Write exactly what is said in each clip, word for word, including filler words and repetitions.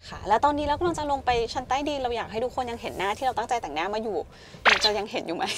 ค่ะแล้วตอนนี้เรากำลังจะลงไปชั้นใต้ดินเราอยากให้ทุกคนยังเห็นหน้าที่เราตั้งใจแต่งหน้ามาอยู่มันจะยังเห็นอยู่ไหม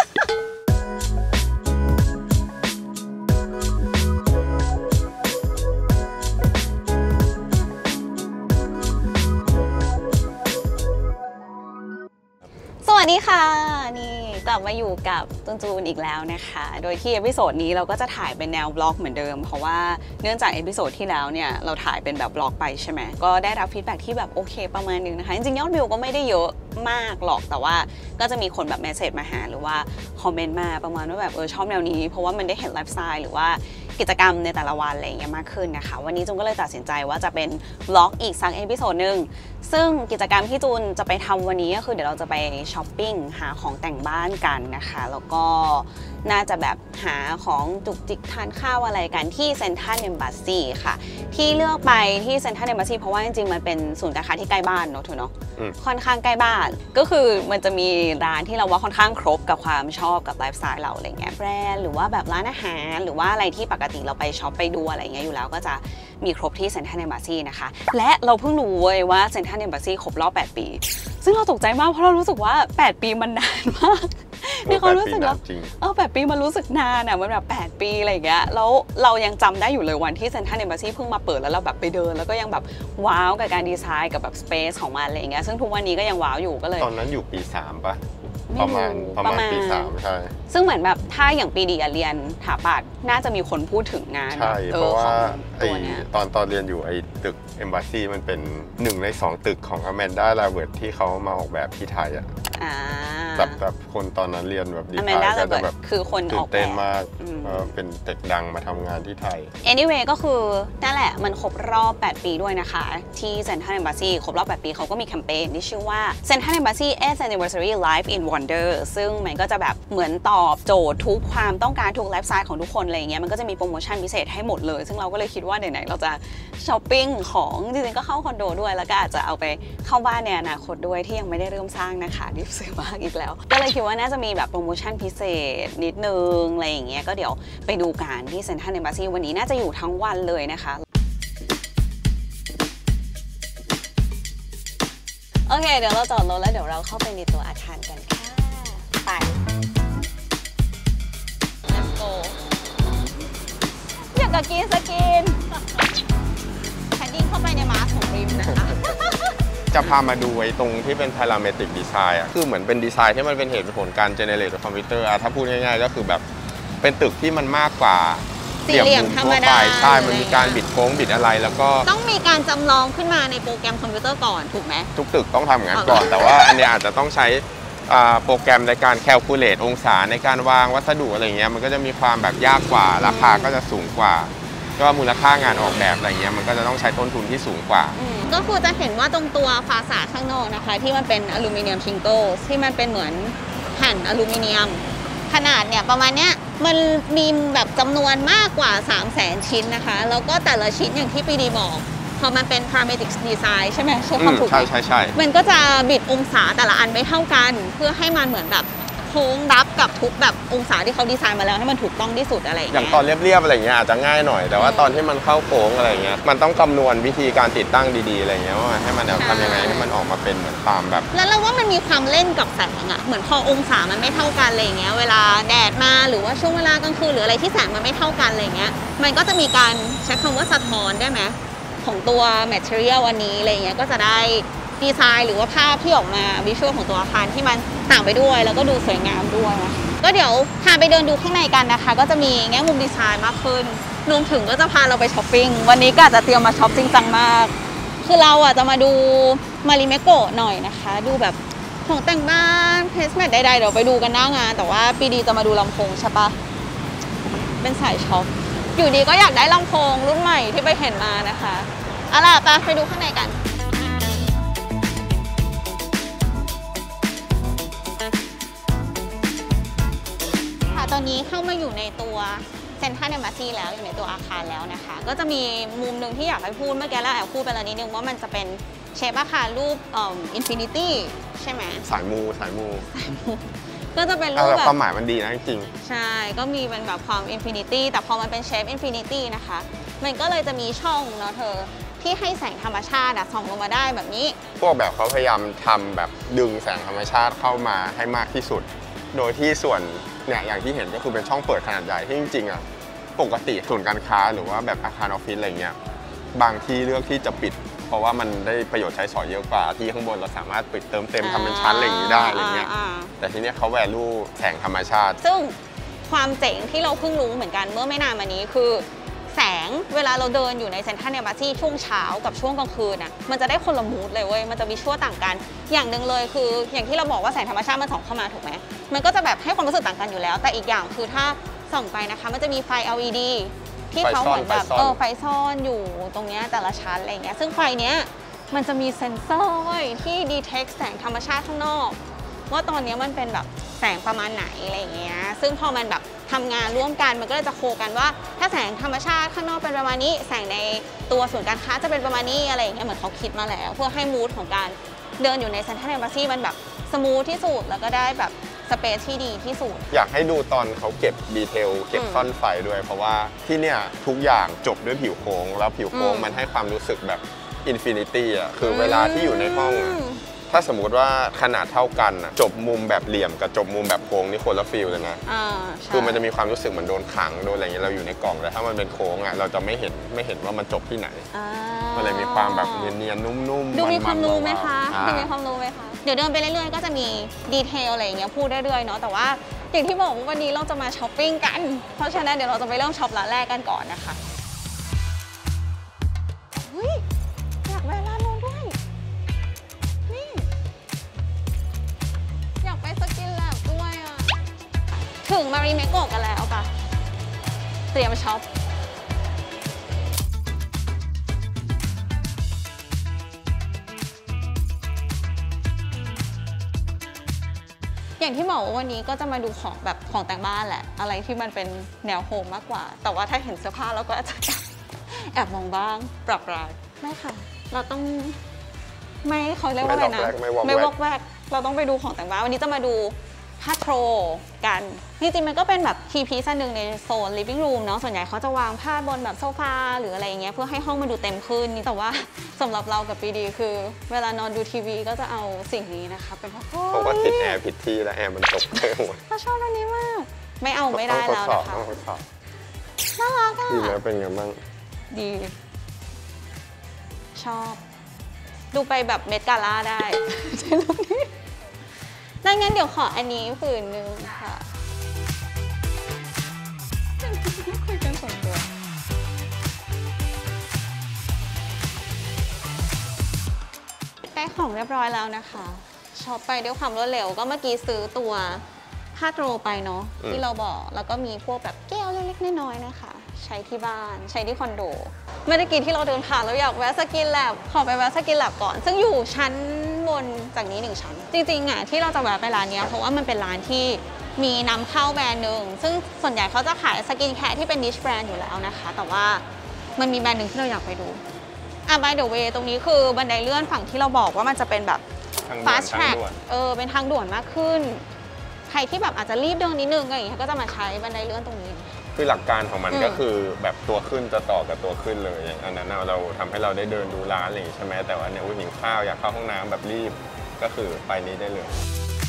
สวัสดีค่ะนี่กลับมาอยู่กับตุนจูนอีกแล้วนะคะโดยที่เอพิโซดนี้เราก็จะถ่ายเป็นแนวบล็อกเหมือนเดิมเพราะว่าเนื่องจากเอพิโซดที่แล้วเนี่ยเราถ่ายเป็นแบบบล็อกไปใช่ไหมก็ได้รับฟีดแบ็กที่แบบโอเคประมาณนึงนะคะจริงๆยอดวิวก็ไม่ได้เยอะมากหรอกแต่ว่าก็จะมีคนแบบเมสเซจมาหาหรือว่าคอมเมนต์มาประมาณว่าแบบเออชอบแนวนี้เพราะว่ามันได้เห็นไลฟ์สไตล์หรือว่ากิจกรรมในแต่ละวันอะไรอย่างเงี้ยมากขึ้นนะคะวันนี้จูนก็เลยตัดสินใจว่าจะเป็นบล็อกอีกสักเอพิโซดนึงซึ่งกิจกรรมที่จูนจะไปทำวันนี้ก็คือเดี๋ยวเราจะไปช้อปปิ้งหาของแต่งบ้านกันนะคะแล้วก็น่าจะแบบหาของจุกจิกทานข้าวอะไรกันที่เซ็นทรัลเอมบาสซีค่ะที่เลือกไปที่เซ็นทรัลเอมบาสซีเพราะว่าจริงๆมันเป็นศูนย์การค้าที่ใกล้บ้านเนาะถูกเนาะค่อนข้างใกล้บ้านก็คือมันจะมีร้านที่เราว่าค่อนข้างครบกับความชอบกับไลฟ์สไตล์เราอะไรเงี้ยแบรนด์หรือว่าแบบร้านอาหารหรือว่าอะไรที่ปกติเราไปช็อปไปดูอะไรเงี้ยอยู่แล้วก็จะมีครบที่เซ็นทรัลเอมบาสซีนะคะและเราเพิ่งรู้เว้ยว่าเซ็นทรัลเอมบาสซีครบรอบแปดปีซึ่งเราตกใจมากเพราะเรารู้สึกว่าแปดปีมันนานมากมีความรู้สึกว่าเออแปดปีมันรู้สึกนานอ่ะมันแบบแปดปีอะไรอย่างเงี้ยแล้วเรายังจำได้อยู่เลยวันที่เซ็นทรัลเอมบาสซีเพิ่งมาเปิดแล้วเราแบบไปเดินแล้วก็ยังแบบว้าวกับการดีไซน์กับแบบสเปซของมันอะไรอย่างเงี้ยซึ่งทุกวันนี้ก็ยังว้าวอยู่ก็เลยตอนนั้นอยู่ปีสามป่ะประมาณประมาณปีสามใช่ซึ่งเหมือนแบบถ้าอย่างปีดีเรียนถาปัดน่าจะมีคนพูดถึงงานใช่เพราะว่าไอตอนตอนเรียนอยู่ไอตึกเอมบาสซีมันเป็นหนึ่งในสองตึกของอแมนดา ลาเวิร์ดที่เขามาออกแบบที่ไทยอ่ะแบบแบบคนตอนนั้นเรียนแบบดีไซน์ก็จะแบบคือคนออกแบบตื่นเต้นมากเป็นเด็กดังมาทำงานที่ไทย anyway ก็คือนั่นแหละมันครบรอบแปดปีด้วยนะคะที่เซ็นทรัลเอมบาสซีครบรอบแปดปีเขาก็มีแคมเปญที่ชื่อว่า Central Embassy eighth Anniversary Life in Wonder ซึ่งมันก็จะแบบเหมือนตอบโจทย์ทุกความต้องการทุกไลฟ์สไตล์ของทุกคนอะไรอย่างเงี้ยมันก็จะมีโปรโมชั่นพิเศษให้หมดเลยซึ่งเราก็เลยคิดว่าไหนๆเราจะช้อปปิ้งของจริงๆก็เข้าคอนโดด้วยแล้วก็อาจจะเอาไปเข้าบ้านในอนาคตด้วยที่ยังไม่ได้เริ่มสร้างนะคะรีบซื้อมากอีกแล้วก็เลยคิดว่าน่าจะมีแบบโปรโมชั่นพิเศษนิดนึงอะไรอย่างเงี้ยก็เดี๋ยวไปดูกันที่เซ็นทรัลเอมบาสซีวันนี้น่าจะอยู่ทั้งวันเลยนะคะโอเคเดี๋ยวเราจอดรถแล้วเดี๋ยวเราเข้าไปในตัวอาคารกันค่ะไป let's go อยากกับกินสกินแพดดิ้งเข้าไปในมาสของริมนะคะจะพามาดูไอ้ตรงที่เป็น parametric design อ่ะคือเหมือนเป็นดีไซน์ที่มันเป็นเหตุผลการ generate จากคอมพิวเตอร์ถ้าพูดง่ายๆก็คือแบบเป็นตึกที่มันมากกว่าสี่เหลี่ยมธรรมดาใช่มันมีการบิดโค้งบิดอะไรแล้วก็ต้องมีการจำลองขึ้นมาในโปรแกรมคอมพิวเตอร์ก่อนถูกไหมทุกตึกต้องทำงานก่อนแต่ว่าอันนี้อาจจะต้องใช้โปรแกรมในการแคลคูลเลตองศาในการวางวัสดุอะไรเงี้ยมันก็จะมีความแบบยากกว่าราคาก็จะสูงกว่าก็มูลค่างานออกแบบอะไรเงี้ยมันก็จะต้องใช้ต้นทุนที่สูงกว่าก็คือจะเห็นว่าตรงตัวฟาสาดข้างนอกนะคะที่มันเป็นอลูมิเนียมชิงเกิลที่มันเป็นเหมือนแผ่นอลูมิเนียมขนาดเนี่ยประมาณเนี้ยมันมีแบบจำนวนมากกว่า สามแสน ชิ้นนะคะแล้วก็แต่ละชิ้นอย่างที่ปีดีบอกพอมันเป็น parametric design ใช่ไหมใช่ความถูกไหมใช่ใช่ใช่มันก็จะบิดองศาแต่ละอันไม่เท่ากันเพื่อให้มันเหมือนแบบโค้งรับกับทุกแบบองศาที่เขาดีไซน์มาแล้วให้มันถูกต้องที่สุดอะไรอย่างเงี้ยอย่างตอนเรียบๆอะไรเงี้ยอาจจะง่ายหน่อยแต่ว่าตอนที่มันเข้าโค้งอะไรเงี้ยมันต้องคำนวณวิธีการติดตั้งดีๆอะไรเงี้ยว่าให้มันทำยังไงให้มันออกมาเป็นเหมือนตามแบบแล้วเราว่ามันมีความเล่นกับแสงอะเหมือนพอองศามันไม่เท่ากันอะไรเงี้ยเวลาแดดมาหรือว่าช่วงเวลากลางคืนหรืออะไรที่แสงมันไม่เท่ากันอะไรเงี้ยมันก็จะมีการใช้คำว่าสะท้อนได้ไหมของตัว material อันนี้อะไรเงี้ยก็จะได้ดีไซน์หรือว่าภาพที่ออกมาวิชวลของตัวอาคารที่มันต่างไปด้วยแล้วก็ดูสวยงามด้วยนะก็เดี๋ยวพาไปเดินดูข้างในกันนะคะก็จะมีแง่มุมดีไซน์มากขึ้นรวมถึงก็จะพาเราไปช้อปปิ้งวันนี้ก็อาจจะเตรียมมาช็อปจริงจังมากคือเราอ่ะจะมาดูมาริเมโกะหน่อยนะคะดูแบบของแต่งบ้านเพสเมทใดๆเดี๋ยวไปดูกันหน้างานแต่ว่าปีดีจะมาดูลำโพงใช่ปะเป็นสายช็อปอยู่ดีก็อยากได้ลำโพงรุ่นใหม่ที่ไปเห็นมานะคะเอาล่ะไปไปดูข้างในกันตอนนี้เข้ามาอยู่ในตัวเซ็นทรัลเอมบาสซีแล้วอยู่ในตัวอาคารแล้วนะคะก็จะมีมุมหนึ่งที่อยากให้พูดเมื่อกี้แล้วแอบพูดไปแล้วนิดนึงว่ามันจะเป็นเชฟอาคารรูปเอ่ออินฟินิตี้ใช่ไหมสายมูสายมูก็จะเป็นรูปแบบความหมายมันดีนะจริงใช่ก็มีเป็นแบบความอินฟินิตี้แต่พอมันเป็นเชฟอินฟินิตี้นะคะมันก็เลยจะมีช่องเนาะเธอทที่ให้แสงธรรมชาติส่องลงมาได้แบบนี้พวกแบบเขาพยายามทำแบบดึงแสงธรรมชาติเข้ามาให้มากที่สุดโดยที่ส่วนเนี่ยอย่างที่เห็นก็คือเป็นช่องเปิดขนาดใหญ่ที่จริงๆอ่ะปกติศูนย์การค้าหรือว่าแบบอาคารออฟฟิศอะไรเงี้ยบางที่เลือกที่จะปิดเพราะว่ามันได้ประโยชน์ใช้สอยเยอะกว่าที่ข้างบนเราสามารถปิดเติมเต็มทำเป็นชั้นอะไรอย่างนี้ได้อะไรเงี้ยแต่ทีเนี้ยเขาแวลูแสงธรรมชาติซึ่งความเจ๋งที่เราเพิ่งรู้เหมือนกันเมื่อไม่นานมานี้คือแสงเวลาเราเดินอยู่ในเซ็นทรัลเอมบาซีช่วงเช้ากับช่วงกลางคืนน่ะมันจะได้คนละมูดเลยเว้ยมันจะมีชั่วต่างกันอย่างหนึ่งเลยคืออย่างที่เราบอกว่าแสงธรรมชาติมันส่องเข้ามาถูกไหมมันก็จะแบบให้ความรู้สึกต่างกันอยู่แล้วแต่อีกอย่างคือถ้าส่องไปนะคะมันจะมีไฟ แอล อี ดี ที่เขาเหมือนแบบเออไฟซ่อนอยู่ตรงนี้แต่ละชั้นอะไรเงี้ยซึ่งไฟเนี้ยมันจะมีเซ็นเซอร์เว้ยที่ดีเทคแสงธรรมชาติข้างนอกว่าตอนนี้มันเป็นแบบแสงประมาณไหนอะไรเงี้ยซึ่งพอมันแบบทำงานร่วมกันมันก็เลยจะโคกันว่าถ้าแสงธรรมชาติข้างนอกเป็นประมาณนี้แสงในตัวศูนย์การค้าจะเป็นประมาณนี้อะไรอย่างเงี้ยเหมือนเขาคิดมาแล้วเพื่อให้มูดของการเดินอยู่ในเซ็นทรัลเอมบาซีมันแบบสมูทที่สุดแล้วก็ได้แบบสเปซที่ดีที่สุดอยากให้ดูตอนเขาเก็บดีเทลเก็บซ่อนไฟด้วยเพราะว่าที่เนี่ยทุกอย่างจบด้วยผิวโค้งแล้วผิวโค้งมันให้ความรู้สึกแบบอินฟินิตี้อ่ะคือเวลาที่อยู่ในห้องถ้าสมมุติว่าขนาดเท่ากันจบมุมแบบเหลี่ยมกับจบมุมแบบโค้งนี่คนละฟีลเลยนะคือมันจะมีความรู้สึกเหมือนโดนขังโดนอะไรอย่างเงี้ยเราอยู่ในกล่องแต่ถ้ามันเป็นโค้งอ่ะเราจะไม่เห็นไม่เห็นว่ามันจบที่ไหนมันเลยมีความแบบเนียนๆนุ่มๆดูมีความรู้ไหมคะดูมีความรู้ไหมคะเดี๋ยวเดินไปเรื่อยๆก็จะมีดีเทลอะไรอย่างเงี้ยพูดเรื่อยๆเนาะแต่ว่าอย่างที่บอกว่าวันนี้เราจะมาช้อปปิ้งกันเพราะฉะนั้นเดี๋ยวเราจะไปเริ่มช็อปร้านแรกกันก่อนนะคะเฮ้ยอยากแวะร้านโน้นด้วยนี่อยากไปสกินแลบด้วยอ่ะถึงมารีเมโกะกันแล้วปะเตรียมช็อปอย่างที่บอกว่าวันนี้ก็จะมาดูของแบบของแต่งบ้านแหละอะไรที่มันเป็นแนวโฮมมากกว่าแต่ว่าถ้าเห็นเสื้อผ้าเราก็อาจจะแอบมองบ้างปรับปรายไม่ค่ะเราต้องไม่เขาเรียกว่าอะไรนะไม่วอกแวกเราต้องไปดูของแต่งบ้านวันนี้จะมาดูผ้าโทรกันจริงๆมันก็เป็นแบบคีย์พีซอันหนึ่งในโซน living room เนาะส่วนใหญ่เขาจะวางผ้าบนแบบโซฟาหรืออะไรอย่างเงี้ยเพื่อให้ห้องมันดูเต็มขึ้นนี่แต่ว่าสำหรับเรากับปีดีคือเวลานอนดูทีวีก็จะเอาสิ่งนี้นะคะเป็นผ้าโทรเพราะว่าติดแอร์ผิดที่แล้วแอร์มันตกไปหมดเราชอบอันนี้มากไม่เอาไม่ได้แล้วนะคะน่ารักอ่ะดีแล้วเป็นไงบ้างดีชอบดูไปแบบเมดกาล่าได้ใช่ตรงนี้ดังนั้นเดี๋ยวขออันนี้ผืนนึงค่ะคุยกันสองตัวได้ของเรียบร้อยแล้วนะคะช็อปไปด้วยความรวดเร็วก็เมื่อกี้ซื้อตัวผ้าโตรไปเนาะที่เราบอกแล้วก็มีพวกแบบแก้วเล็กๆน้อยๆนะคะใช้ที่บ้านใช้ที่คอนโดเมื่อกี้ที่เราเดินผ่านเราอยากแวะสกินแลบขอไปแวะสกินแลบก่อนซึ่งอยู่ชั้นบนจากนี้หนึ่งชั้นจริงๆอ่ะที่เราจะแวะไปร้านนี้เพราะว่ามันเป็นร้านที่มีนำเข้าแบรนด์หนึ่งซึ่งส่วนใหญ่เขาจะขายสกินแคร์ที่เป็นนิชแบรนด์อยู่แล้วนะคะแต่ว่ามันมีแบรนด์หนึ่งที่เราอยากไปดูอ่ะ by the way ตรงนี้คือบันไดเลื่อนฝั่งที่เราบอกว่ามันจะเป็นแบบ fast track เออเป็นทางด่วนมากขึ้นใครที่แบบอาจจะรีบเดินนิดนึงอะไรอย่างเงี้ยก็จะมาใช้บันไดเลื่อนตรงนี้คือหลักการของมันก็คือแบบตัวขึ้นจะต่อกับตัวขึ้นเลยอย่างอันนั้นเราทำให้เราได้เดินดูร้านอะไรอย่างงี้ใช่ไหมแต่ว่าเนี่ยวิ่งหิวข้าวอยากเข้าห้องน้ำแบบรีบก็คือไปนี้ได้เลย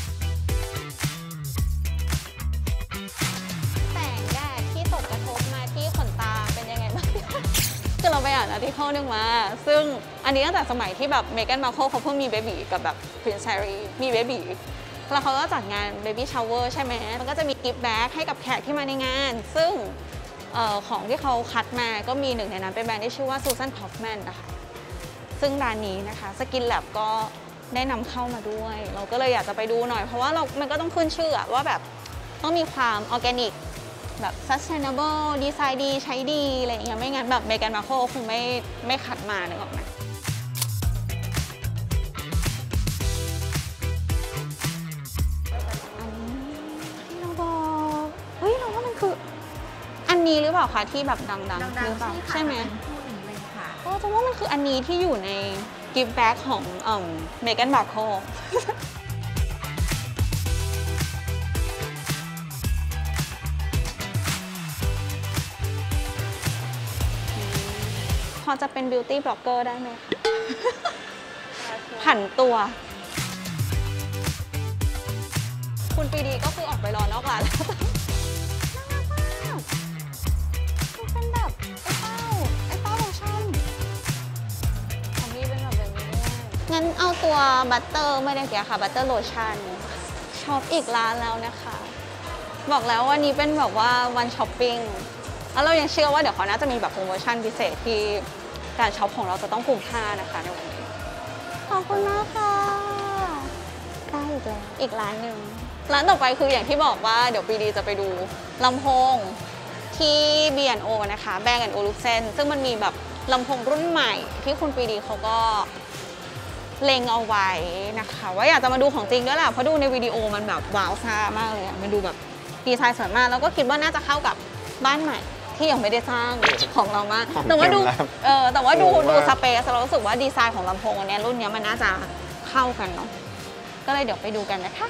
แสงแดดที่ตกกระทบมาที่ขนตาเป็นยังไงบ้างคือเราไปอ่านอาร์ติเคิลนึงมาซึ่งอันนี้ตั้งแต่สมัยที่แบบเมแกน มาร์เคิลเขาเพิ่งมีเบบีกับแบบพรินซ์แฮร์รี่มีเบบีแล้วเขาก็จัดงานเบบี้ชาวเวอร์ใช่ไหมแล้วก็จะมีกิฟต์แบ็กให้กับแขกที่มาในงานซึ่งออของที่เขาคัดมาก็มีหนึ่งในนั้นเป็นแบรนด์ที่ชื่อว่าซูซานคอฟแมนนะคะซึ่งร้านนี้นะคะสกินแลบก็ได้นำเข้ามาด้วยเราก็เลยอยากจะไปดูหน่อยเพราะว่าเรามันก็ต้องขึ้นชื่อว่าแบบต้องมีความออร์แกนิกแบบ sustainable ดีไซน์ดีใช้ดีอะไรอย่างเงี้ยไม่งั้นแบบเมแกน มาร์เคิลคงไม่ไม่คัดมานึกออกไหมอันนี้หรือเปล่าคะที่แบบดังๆหรือเปล่าใช่ไหมก็จะว่ามันคืออันนี้ที่อยู่ในกิฟต์แบ็กของเมแกน มาร์เคิลอจะเป็นบิวตี้บล็อกเกอร์ได้ไหมคะ ผันตัว คุณปีดีก็คือออกไปรอนอกร้านแล้ว น่ารักมากมันเป็นแบบไอ้เต้าไอ้เต้าโลชั่นของพี่เป็นแบบแบบนี้ด้วยงั้นเอาตัวบัตเตอร์ไม่ได้เกี่ยวค่ะบัตเตอร์โลชั่นช็อปอีกร้านแล้วนะคะ บอกแล้ววันนี้เป็นแบบว่าวันช้อปปิ้งแล้วเรายังเชื่อว่าเดี๋ยวเขาน่าจะมีแบบโปรโมชั่นพิเศษที่การช็อปของเราจะต้องคุ้มค่านะคะในวันนี้ขอบคุณมากค่ะได้อีกแล้วอีกร้านหนึ่งร้านต่อไปคืออย่างที่บอกว่าเดี๋ยวปีดีจะไปดูลำโพงที่ บี แอนด์ โอ นะคะแบงก์ แอนด์ โอ Olufsen ซึ่งมันมีแบบลำโพงรุ่นใหม่ที่คุณปีดีเขาก็เล็งเอาไว้นะคะว่าอยากจะมาดูของจริงด้วยแหละเพราะดูในวิดีโอมันแบบว้าวซ่ามากเลยอะมันดูแบบดีไซน์สวยมากแล้วก็คิดว่าน่าจะเข้ากับบ้านใหม่ที่ยังไม่ได้สร้างของเรามากแต่ว่าดูเออแต่ว่าดูดูสเปซเรารู้สึกว่าดีไซน์ของลำโพงอันนี้รุ่นนี้มันน่าจะเข้ากันเนาะก็เลยเดี๋ยวไปดูกันนะคะ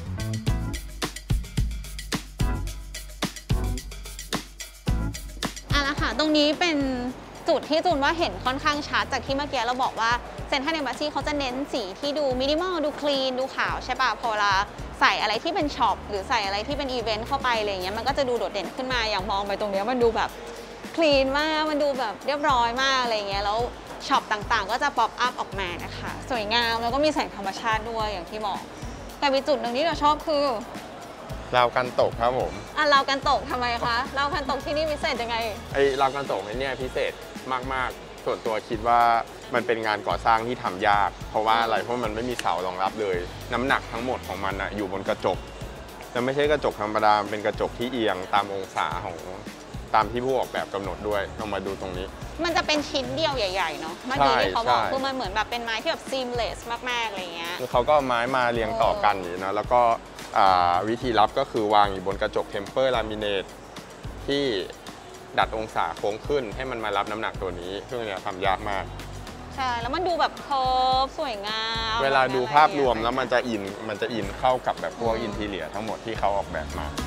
อ่ะละค่ะตรงนี้เป็นจุดที่จูนว่าเห็นค่อนข้างชัดจากที่เมื่อกี้เราบอกว่าเซ็นทรัลเอมบาซีเขาจะเน้นสีที่ดูมินิมอลดูคลีนดูขาวใช่ป่ะพอเวลาใส่อะไรที่เป็นช็อปหรือใส่อะไรที่เป็นอีเวนต์เข้าไปอะไรเงี้ยมันก็จะดูโดดเด่นขึ้นมาอย่างมองไปตรงนี้มันดูแบบคลีนมากมันดูแบบเรียบร้อยมากอะไรเงี้ยแล้วช็อปต่างๆก็จะป๊อปอัพออกมานะคะสวยงามแล้วก็มีแสงธรรมชาติด้วยอย่างที่บอกแต่มีจุดหนึ่งที่เราชอบคือราวกันตกครับผมอ่ะเรากันตกทำไมคะเรากันตกที่นี่พิเศษยังไงไอราวกันตกเนี่ยพิเศษมากๆส่วนตัวคิดว่ามันเป็นงานก่อสร้างที่ทำยากเพราะว่าอะไรเพราะมันไม่มีเสารองรับเลยน้ำหนักทั้งหมดของมันนะอยู่บนกระจกแต่ไม่ใช่กระจกธรรมดาเป็นกระจกที่เอียงตามองศาของตามที่ผู้ออกแบบกำหนดด้วยลองมาดูตรงนี้มันจะเป็นชิ้นเดียวใหญ่ๆเนาะเมื่อกี้ที่เขาบอกคือมันเหมือนแบบเป็นไม้ที่แบบ seamless มากๆอะไรเงี้ยคือเขาก็ไม้มาเรียงต่อกันอย่างนี้นะแล้วก็วิธีรับก็คือวางอยู่บนกระจกเทมเปอร์ลามิเนตที่ดัดองศาโค้งขึ้นให้มันมารับน้ำหนักตัวนี้ซึ่งเนี่ยทำยากมากใช่แล้วมันดูแบบเคิร์ฟสวยงามเวลาดูภาพรวมแล้วมันจะอินมันจะอินเข้ากับแบบพวกอินทีเรียทั้งหมดที่เขาออกแบบมา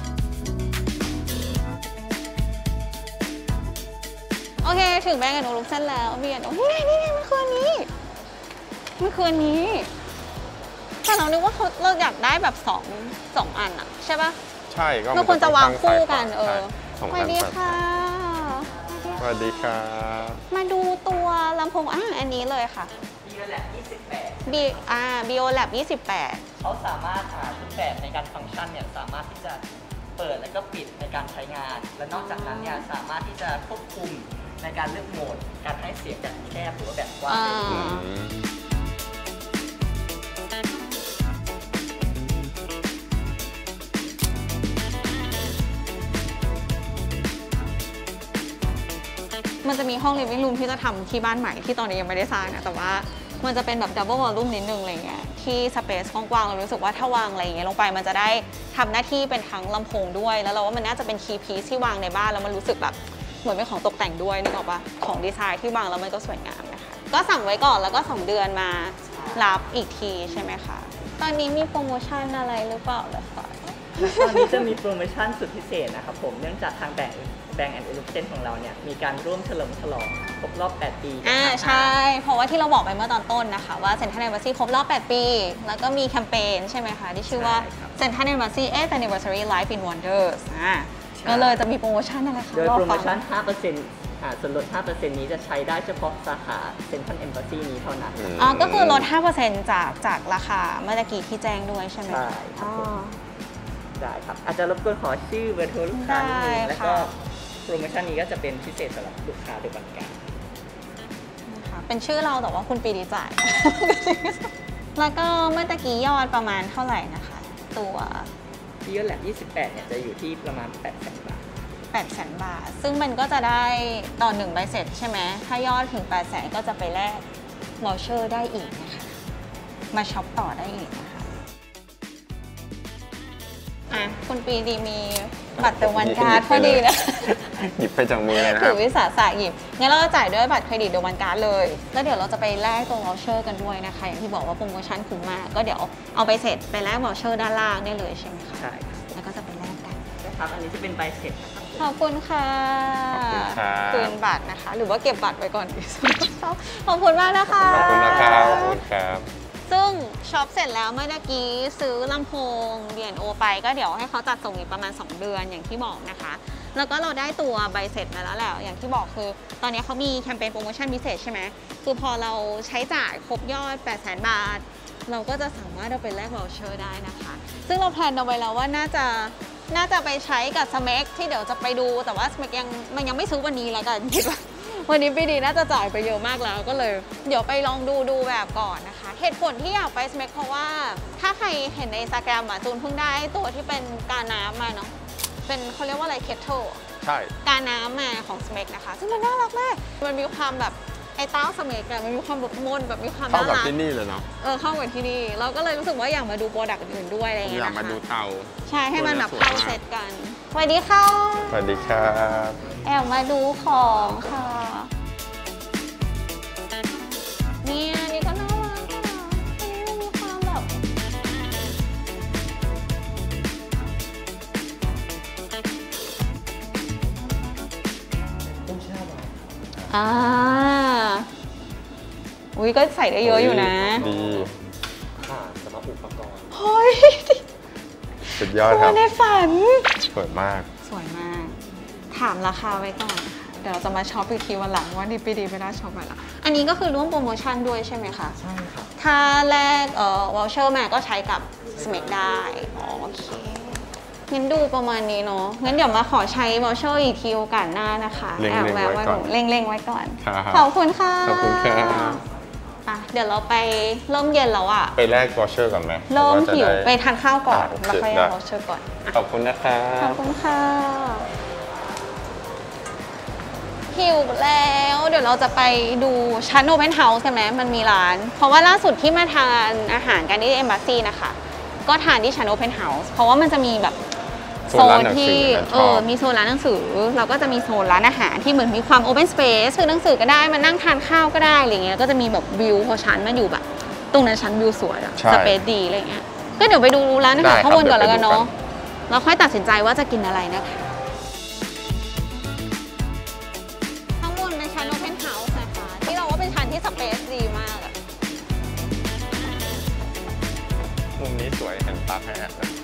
โอเคถึงแบงก์ แอนด์ โอ Olufsen แล้วเบียนโอ้ยนี่ไงมันคืออันนี้มันคืออันนี้แต่เรานึกว่าเขาเราอยากได้แบบสองสองอันอะใช่ปะใช่ก็มันควรจะวางคู่กันเออสวัสดีค่ะสวัสดีค่ะมาดูตัวลำโพงอ่ะอันนี้เลยค่ะบี โอ แลบ ยี่สิบแปด B อ่า บี โอ แลบ ยี่สิบแปดเขาสามารถอ่ารูปแบบในการฟังก์ชันเนี่ยสามารถที่จะเปิดและก็ปิดในการใช้งานและนอกจากนั้นเนี่ยสามารถที่จะควบคุมในการเลือกโหมดการให้เสียงแบบแคบหรือว่าแบบกว้างมันจะมีห้อง living room ที่จะทำที่บ้านใหม่ที่ตอนนี้ยังไม่ได้สร้างนะแต่ว่ามันจะเป็นแบบ double volume นิดนึงอะไรเงี้ยที่ space กว้างๆเรารู้สึกว่าถ้าวางอะไรอย่างเงี้ยลงไปมันจะได้ทำหน้าที่เป็นทั้งลำโพงด้วยแล้วเราว่ามันน่าจะเป็น key piece ที่วางในบ้านแล้วมันรู้สึกแบบเหมือนเป็นของตกแต่งด้วยนึกออกปะของดีไซน์ที่วางแล้วมันก็สวยงามนะคะก็สั่งไว้ก่อนแล้วก็สองเดือนมารับอีกทีใช่ไหมคะตอนนี้มีโปรโมชั่นอะไรหรือเปล่าล่ะคะตอนนี้จะมีโปรโมชั่นสุดพิเศษนะครับผมเนื่องจากทางแบงก์แบงก์ แอนด์ โอ Olufsen ของเราเนี่ยมีการร่วมเฉลิมฉลองครบรอบแปดปีอ่าใช่เพราะว่าที่เราบอกไปเมื่อตอนต้นนะคะว่าเซ็นทรัล Embassy ครบรอบแปดปีแล้วก็มีแคมเปญใช่ไหมคะที่ชื่อว่าเซ็นทรัล Embassy eighth Anniversary Life in Wonders อ่าก็เลยจะมีโปรโมชั่นอะไรคะโดยโปรโมชั่น ห้าเปอร์เซ็นต์ อ่าส่วนลด ห้าเปอร์เซ็นต์ นี้จะใช้ได้เฉพาะสาขาเซ็นทรัล Embassy นี้เท่านั้นอ๋อก็คือลด ห้าเปอร์เซ็นต์ จากจากราคาเมื่อกี้ที่แจ้งด้วยใช่ไหมใช่ครับได้ครับอาจจะรบกวนขอชื่อเบอร์โทรลูกค้านิดนึงแล้วก็โปรโมชั่นนี้ก็จะเป็นพิเศษสำหรับลูกค้าโดยบัตรการเป็นชื่อเราแต่ว่าคุณปีดีจ่าย แล้วก็เมื่อกี้ยอดประมาณเท่าไหร่นะคะตัวบี โอ แลบ ยี่สิบแปดเนี่ยจะอยู่ที่ประมาณ แปดแสน บาทแปดแสน บาทซึ่งมันก็จะได้ต่อหนึ่งใบเสร็จใช่ไหมถ้ายอดถึง แปดแสน ก็จะไปแลกวอลเชอร์ได้อีกนะคะมาช็อปต่อได้อีกนะคะอ่ะคุณปีดีมีบัตรเติมวันการ์ดพอดีนะหยิบไปจากมือเลยนะถือวิสาสะหยิบงั้นเราจะจ่ายด้วยบัตรเครดิตเติมวันการ์ดเลยแล้วเดี๋ยวเราจะไปแลกตัววอลเชอร์กันด้วยนะคะอย่างที่บอกว่าโปรโมชั่นคุ้มมากก็เดี๋ยวเอาไปเสร็จไปแลกวอลเชอร์ด้านล่างได้เลยใช่ไหมคะใช่แล้วก็จะไปแลกกันนะครับอันนี้จะเป็นใบเสร็จนะครับผมขอบคุณค่ะขอบคุณครับคืนบัตรนะคะ หรือว่าเก็บบัตรไว้ก่อนดีขอบคุณมากนะคะขอบคุณนะครับขอบคุณครับซึ่งช็อปเสร็จแล้วเมื่อกี้ซื้อลำโพง บี แอนด์ โอ ไปก็เดี๋ยวให้เขาจัดส่งอีกประมาณสองเดือนอย่างที่บอกนะคะ แล้วก็เราได้ตัวใบเสร็จมาแล้วแหละอย่างที่บอกคือตอนนี้เขามีแคมเปญโปรโมชั่นพิเศษใช่ไหมคือพอเราใช้จ่ายครบยอด แปดแสน บาท เราก็จะสามารถเอาไปแลก voucher ได้นะคะ ซึ่งเราแพลนเอาไว้แล้วว่าน่าจะน่าจะไปใช้กับสเมกที่เดี๋ยวจะไปดูแต่ว่าสเมกยังมันยังไม่ซื้อวันนี้แล้วกันคิดว่าวันนี้ปีดีน่าจะจ่ายไปเยอะมากแล้วก็เลยเดี๋ยวไปลองดูดูแบบก่อนนะคะเหตุผลที่อยากไปสเมกเพราะว่าถ้าใครเห็นใน Instagram อ่ะจูนเพิ่งได้ตัวที่เป็นกาน้ำมาเนาะเป็นเขาเรียกว่าอะไรเคทเทิลใช่กาน้ำมาของสเมกนะคะซึ่งมันน่ารักมากมันมีความแบบไอ้เต้าสเมกอะมันมีความแบบมนแบบมีความเข้าน่ากับรักที่นี่เลยเนาะเออเข้ากับที่นี่เราก็เลยรู้สึกว่าอยากมาดูโปรดักต์อื่นๆด้วยอะไรอย่างอเงี้ยยากนะคะมาดูเตาใช่ให้มันแบบตัวนี้เข้าสวยมากเซตกันสวัสดีค่ะสวัสดีครับแอบมาดูของค่ะเนี่ยนี่ก็น่ารักอ่ะอันนี้มันมีความแบบอ่าอุ้ยก็ใส่ได้เยอะอยู่นะดีค่ะสำหรับอุปกรณ์เฮ้ยสุดยอดคตัรัวบในฝันสวยมากสวยมาก ถามราคาไว้ก่อนค่ะเดี๋ยวเราจะมาช็อปอีกทีวันหลังว่าดีปีดีไม่ได้ช็อปไปละอันนี้ก็คือร่วมโปรโมชั่นด้วยใช่ไหมคะใช่ครับถ้าแลกเอ่อวอลเชอร์มาก็ใช้กับสเมกได้อ๋อโอเคงั้นดูประมาณนี้เนาะงั้นเดี๋ยวมาขอใช้วอลเชอร์อีกทีโอกาสหน้านะคะเล็งๆแอบแวะไว้ก่อนเล็งๆไว้ก่อนครับขอบคุณค่ะขอบคุณครับอ่ะเดี๋ยวเราไปเริ่มเย็นแล้วอ่ะไปแลกวอเชอร์ก่อนไหมเริ่มว่าจะหิวได้ไปทานข้าวก่อนอ่ะแล้วค่อยได้เอาวอลเชอร์ก่อนอ่ะขอบคุณนะครัขอบบ คุณค่ะหิวแล้วเดี๋ยวเราจะไปดูชั้นโอเพนเฮาส์กันไหมมันมีร้าน เพราะว่าล่าสุดที่มาทานอาหารกันที่เอมบ s ซีนะคะก็ทานที่ชั้นโอเพนเฮาส์เพราะว่ามันจะมีแบบโซโซนร้านนหนังสือที่นะชเออบอมีโซนร้านหนังสือเราก็จะมีโซนร้านอาหารที่เหมือนมีความโอเพนสเปซคือหนังสือก็ได้มานั่งทานข้าวก็ได้อะไรเงี้ยก็จะมีแบบวิวพอชั้นมันอยู่แบบ ตรงนั้นชั้นวิวสวยอะใช่สเปซดีอะไรเงี้ยก็เดี๋ยวไปดูร้านอาหารได้ครับข้างบนก่อนแล้วกันเดี๋ยวไปดูเนาะกันแล้วค่อยตัดสินใจว่าจะกินอะไรนะคะข้างบนเป็นชั้นโอเพนเฮาส์นะคะที่เราว่าเป็นชั้นที่สเปซดีมากอะมุมนี้สวยเห็นปาร์คให้แอดเลย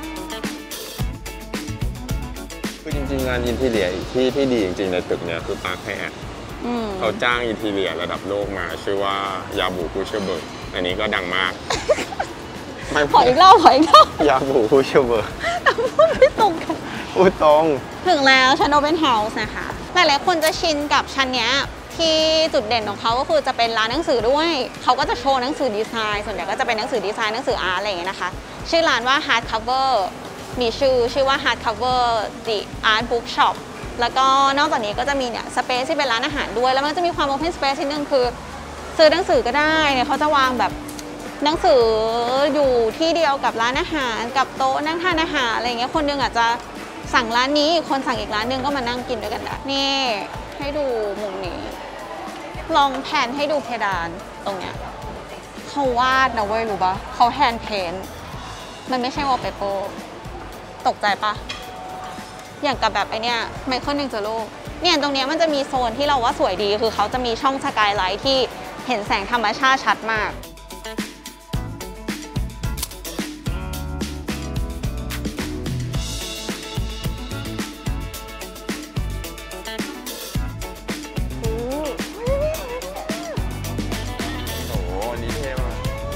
คือจริงๆงานอินทีเรียอีกที่ที่ดีจริงๆในตึกเนี้ยคือปาร์คให้แอดอืมเขาจ้างอินทีเรียระดับโลกมาชื่อว่ายาบูคูเชอร์เบิร์กอันนี้ก็ดังมาก ไม่ขออีกรอบขออีกรอบยาบูคูเชอร์เบิร์กพูดไม่ตรงกันพูดตรงถึงแล้วชั้นโอเ n นเฮาส์นะคะหลายๆคนจะชินกับชั้นเนี้ยที่จุดเด่นของเขาก็คือจะเป็นร้านหนังสือด้วย เขาก็จะโชว์หนังสือดีไซน์ส่วนใหญ่ก็จะเป็นหนังสือดีไซน์หนังสืออาร์ตอะไรอย่างเงี้ยนะคะ ชื่อร้านว่า Hard Cover มีชื่อชื่อว่า Hard Cover The Art Book Shop แล้วก็นอกจากนี้ก็จะมีเนี่ยสเปซที่เป็นร้านอาหารด้วย แล้วมันจะมีความ Open Space นิดนึงคือ ซื้อหนังสือก็ได้เนี่ยเขาจะวางแบบหนังสืออยู่ที่เดียวกับร้านอาหารกับโต๊ะนั่งทานอาหารอะไรอย่างเงี้ยคนหนึงอาจจะสั่งร้านนี้อีกคนสั่งอีกร้านหนึงก็มานั่งกินด้วยกันได้นี่ให้ดูมุมนี้ ลองแผนให้ดูเพดานตรงเนี้ยเขาวาดนะเว้ยรู้ปะเขาแฮนด์เพนท์มันไม่ใช่วอลเปเปอร์ตกใจปะอย่างกับแบบไอเนี้ยไมเคิลหนึ่งเจอโลกเนี่ยตรงเนี้ยมันจะมีโซนที่เราว่าสวยดีคือเขาจะมีช่องสกายไลท์ที่เห็นแสงธรรมชาติชัดมากโอ้โอ้โหอันนี้เท่มาก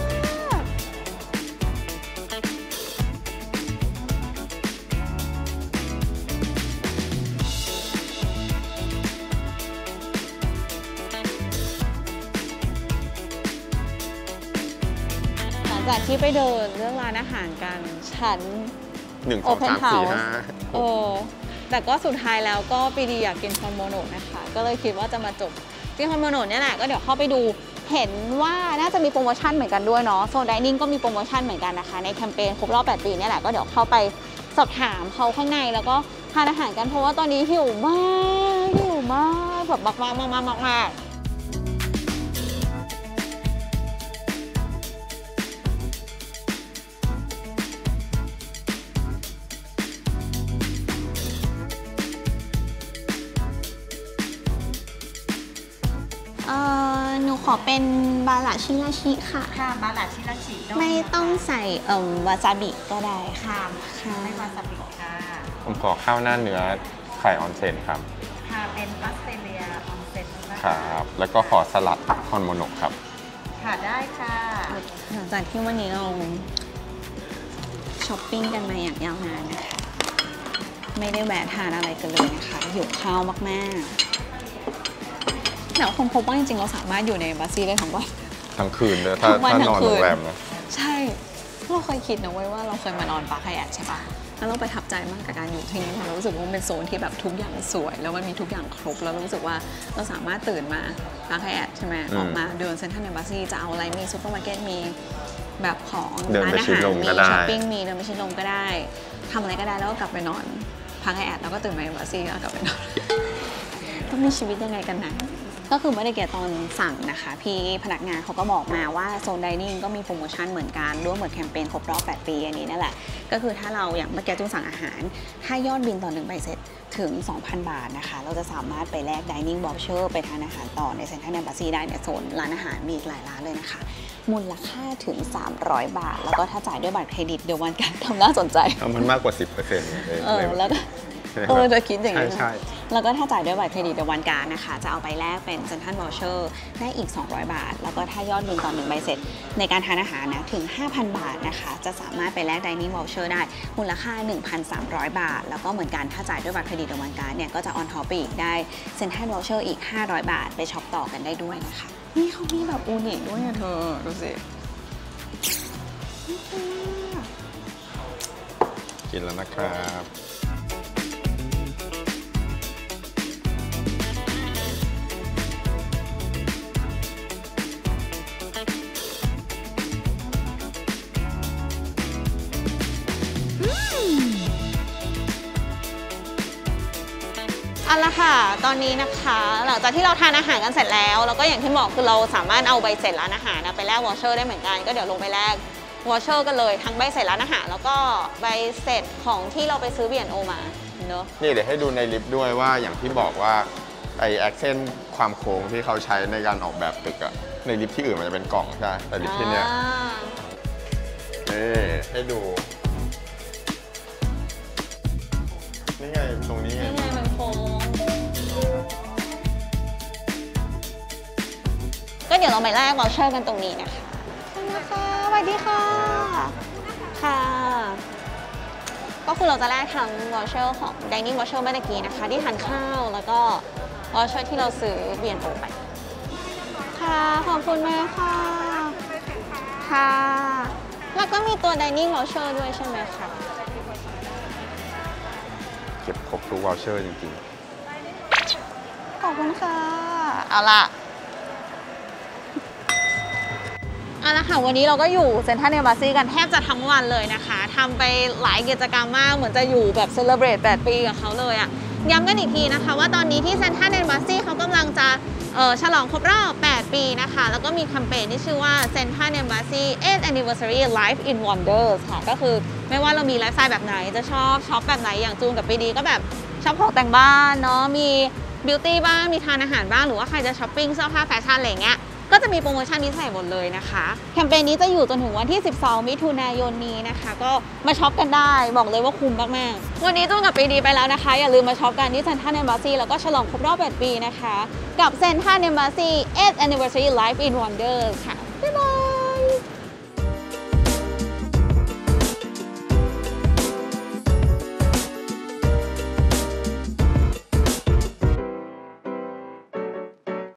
หลังจากที่ไปเดินเรื่องร้านอาหารกันชั้นหนึ่งสอง Open สามสี่ House ห้าโอ้แต่ก็สุดท้ายแล้วก็ปีดีอยากกินฮอนโมโนะนะคะ ก็เลยคิดว่าจะมาจบที่ฮอนโมโนะเนี่ยแหละก็เดี๋ยวเข้าไปดูเห็นว่าน่าจะมีโปรโมชั่นเหมือนกันด้วยเนาะโซนไดนิ่งก็มีโปรโมชั่นเหมือนกันนะคะในแคมเปญครบรอบแปดปีเนี่ยแหละก็เดี๋ยวเข้าไปสอบถามเขาข้างในแล้วก็ทานอาหารกันเพราะว่าตอนนี้หิวมากหิวมากแบบมากมากมากมากมากเป็นบาราชิราชิค่ะค่ะบาลาชิราชิไม่ต้องใส่เอ่อวาซาบิก็ได้ค่ะค่ะไม่วาซาบิค่ะผมขอข้าวหน้าเนื้อไข่ออนเซนครับค่ะเป็นออสเตรเลียออนเซ็นนะคคะรับ แล้วก็ขอสลัดฮอนโมโนะครับค่ะได้ค่ะหลังจากที่วันนี้เราช้อปปิ้งกันมาอย่างยาวนานนะคะ ไม่ได้แวะทานอะไรกันเลยนะคะหิวข้าวมากๆแต่คนพบว่าจริงๆเราสามารถอยู่ในบัสซี่ได้ทั้งวันทั้งคืนเลยถ้าทั้งวันถ้าทั้นงอนคืนโรงแรมนะใช่เราเคยคิดนะเว้ยว่าเราเคยมานอนปาร์คไฮแอทใช่ปะแล้วเราประทับใจมากกับการอยู่ที่นี่เพราะเรารู้สึกว่ามันเป็นโซนที่แบบทุกอย่างสวย แล้วมันมีทุกอย่างครบแล้วเรารู้สึกว่าเราสามารถตื่นมาปาร์คไฮแอทใช่ไหมอืมออกมาเดินเซ็นทรัลเอมบาซีจะเอาอะไรมีซูเปอร์มาร์เก็ตมีแบบของเดินร้านไปอาชิดหารลมมีก็ได้ช้อปปิ้งมีเดินไปชิดลมก็ได้ทำอะไรก็ได้แล้วก็กลับไปนอนพักไฮแอทแล้วก็ตื่นมาเอมบาซีแล้วกลับไปนอน ต้องมีชีวิตยังไงกันนะ ก็คือเมื่อเด็กตอนสั่งนะคะ พี่พนักงานเขาก็บอกมาว่าโซนไดนิ่งก็มีโปรโมชั่นเหมือนกันร่วมกับแคมเปญครบรอบแปดปีอันนี้นั่นแหละ ก็คือถ้าเราอย่างเมื่อกี้จุ้งสั่งอาหาร ถ้ายอดบินต่อหนึ่งใบเสร็จถึง สองพัน บาทนะคะ เราจะสามารถไปแลก Dining Voucher ไปทานอาหารต่อในเซ็นทรัล Embassy ได้ในโซนร้านอาหารมีอีกหลายร้านเลยนะคะ มูลค่าถึง สามร้อย บาท แล้วก็ถ้าจ่ายด้วยบัตรเครดิตเดี๋ยววันการทำน่าสนใจเอามันมากกว่า สิบเปอร์เซ็นต์เลยเออแล้วก็เออจะคิดอย่างนี้ใช่ใช่แล้วก็ถ้าจ่ายด้วยบัตรเครดิตในวันการนะคะ จะเอาไปแลกเป็นเซ็นทรัลวอลเชอร์ได้อีก สองร้อย บาท แล้วก็ถ้ายอดบินต่อหนึ่งใบเสร็จในการทานอาหารนะถึง ห้าพัน บาทนะคะ จะสามารถไปแลก Dining Voucher ได้มูลค่า หนึ่งพันสามร้อย บาท แล้วก็เหมือนกันถ้าจ่ายด้วยบัตรเครดิตในวันการเนี่ยก็จะออนท็อปไปอีกได้เซ็นทรัลวอลเชอร์อีก ห้าร้อย บาท ไปช็อปต่อกันได้ด้วยนะคะนี่เขามีแบบอูนิด้วยอะเธอดูสิกินแล้วนะครับเอาละค่ะ ตอนนี้นะคะหลังจากที่เราทานอาหารกันเสร็จแล้ว แล้วก็อย่างที่บอกคือเราสามารถเอาใบเสร็จร้านอาหารนะไปแลกวอเชอร์ได้เหมือนกันก็เดี๋ยวลงไปแลกวอเชอร์กันเลยทั้งใบเสร็จร้านอาหารแล้วก็ใบเสร็จของที่เราไปซื้อ บี แอนด์ โอ มาเนอะนี่เดี๋ยวให้ดูในลิฟต์ด้วยว่าอย่างที่บอกว่าไอแอคเซนต์ความโค้งที่เขาใช้ในการออกแบบตึกอะในลิฟต์ที่อื่นมันจะเป็นกล่องใช่ไหมแต่ลิฟต์ที่เนี้ยอ่านี่ให้ดู นี่ไงตรงนี้ไงนี่ไงมันโค้งก็เดี๋ยวเราไปแลกวอเชอร์กันตรงนี้นะคะนะคะสวัสดีค่ะค่ะ ก็คือเราจะแลกทั้งวอเชอร์ของ Dining Voucher เมื่อกี้นะคะ ที่ทานข้าวแล้วก็วอเชอร์ที่เราซื้อ บี แอนด์ โอ ไป ค่ะ ขอบคุณมากค่ะ ค่ะ แล้วก็มีตัว Dining Voucher ด้วยใช่ไหมคะเก็บครบทุกวอลเชอร์จริงขอบคุณค่ะ เอาล่ะ เอาละค่ะ วันนี้เราก็อยู่เซ็นทรัลเอมบาซีกันแทบจะทั้งวันเลยนะคะทำไปหลายกิจกรรมมากเหมือนจะอยู่แบบเซเลบรตแปดปีกับเขาเลยอะย้ำกันอีกทีนะคะว่าตอนนี้ที่เซ็นทรัลเอมบาซีเขากำลังจะเอ่อฉลองครบรอบแปดปีนะคะ แล้วก็มีแคมเปญที่ชื่อว่า Central Embassy eighth Anniversary Life in Wonders ค่ะ ก็คือไม่ว่าเรามีไลฟ์สไตล์แบบไหนจะชอบช็อปแบบไหนอย่างจูนกับปีดีก็แบบชอบของแต่งบ้านเนาะมีบิวตี้บ้างมีทานอาหารบ้างหรือว่าใครจะช้อปปิ้งเสื้อผ้าแฟชั่นอะไรเงี้ยก็จะมีโปรโมชั่นนี้ใส่หมดเลยนะคะแคมเปญนี้จะอยู่จนถึงวันที่สิบสองมิถุนายนนี้นะคะก็มาช็อปกันได้บอกเลยว่าคุ้มมากๆวันนี้จูนกับปีดีไปแล้วนะคะอย่าลืมมาช็อปกันที่เซ็นทรัลเอมบาซีแล้วก็ฉลองครบรอบแปดปีนะคะกับเซ็นทรัลเอมบาซีeighth Anniversary Life in Wonders ค่ะบ๊ายบาย